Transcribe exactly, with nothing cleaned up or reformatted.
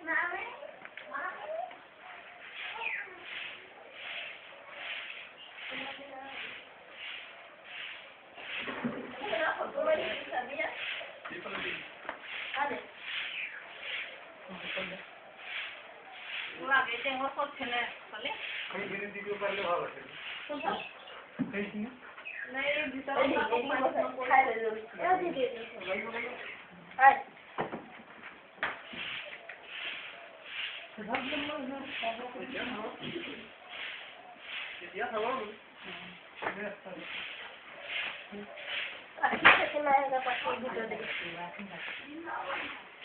Lagi tengok kok chene, kali? Kali ini video parle bhalo আছে। কোনটা? এই না? না এই ভিতরে খাই লইলো। এ দি দি দি। হাই। Ya sabor. Aquí se me ha ido para el video de